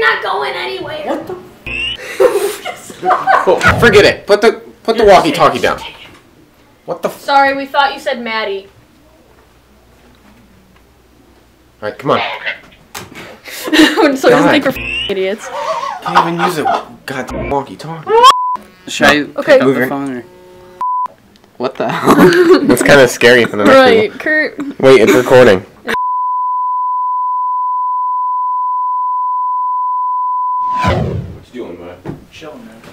not going anywhere. What the? Cool. Forget it. Put the walkie-talkie down. What the? Sorry, we thought you said Maddie. All right, come on. So I think we're idiots. Can't even use a goddamn walkie-talkie. Should I Okay. pick up the phone or? What the hell? That's kind of scary for the next Right, people. Kurt. Wait, it's recording. What you doing, bud? Chilling, man.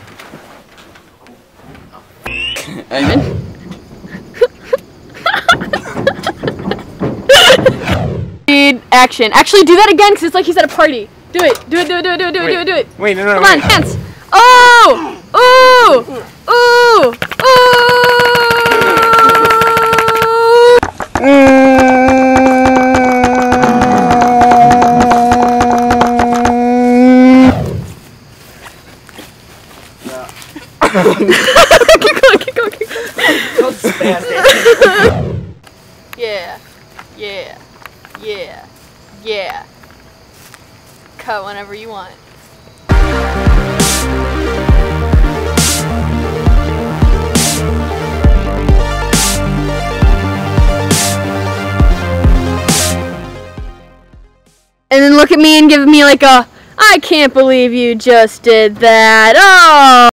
Action. Actually, do that again, because it's like he's at a party. Do it. Do it, do it, do it, do it, do it, do it. Wait, no, Come on, dance. Oh! Ooh! Ooh! Keep going, keep going, keep going. Don't spaz it. Yeah. Yeah. Yeah. Yeah. Cut whenever you want. And then look at me and give me like a, I can't believe you just did that. Oh!